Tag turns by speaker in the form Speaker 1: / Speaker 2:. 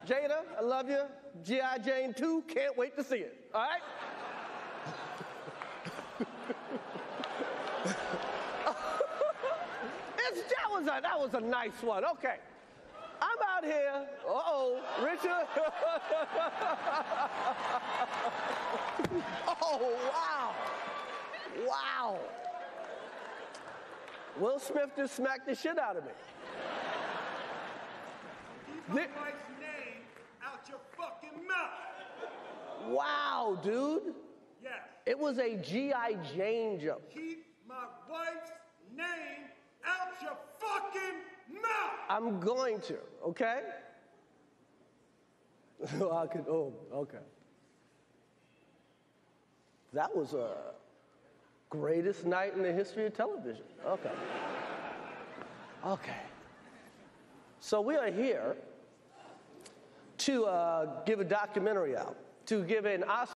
Speaker 1: Jada, I love you. G.I. Jane 2, can't wait to see it. All right? That was a nice one. Okay. I'm out here. Richard. Oh, wow. Wow. Will Smith just smacked the shit out of me.
Speaker 2: Keep my wife's name out your fucking mouth.
Speaker 1: Wow, dude.
Speaker 2: Yes.
Speaker 1: It was a G.I. Jane joke.
Speaker 2: Keep my wife's name out your fucking mouth.
Speaker 1: I'm going to, okay? Okay. That was a greatest night in the history of television. Okay. Okay. So we are here to give a documentary out, to give an Oscar.